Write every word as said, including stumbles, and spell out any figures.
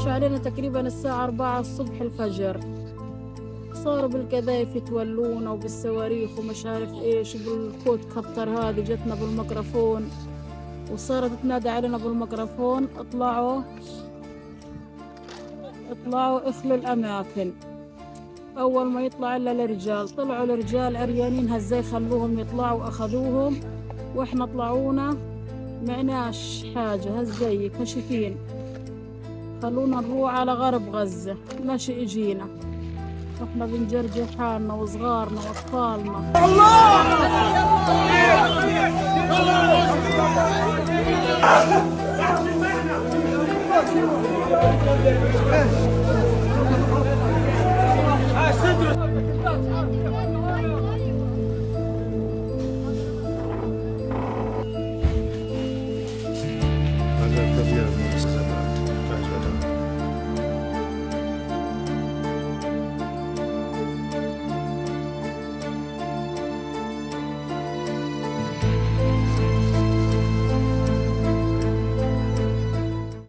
دشوا علينا تقريبا الساعة أربعة الصبح الفجر، صاروا بالقذايف يتولونا وبالصواريخ ومش عارف ايش، بالكود كبتر هذه جتنا بالميكروفون وصارت تنادي علينا بالميكروفون اطلعوا اطلعوا اخلوا الأماكن. أول ما يطلع إلا الرجال، طلعوا الرجال عريانين هزاي خلوهم يطلعوا أخذوهم، وإحنا طلعونا معناش حاجة هزاي كشفين، خلونا نروح على غرب غزة ماشي إجينا، وإحنا بنجرجر حالنا وصغارنا وأطفالنا. الله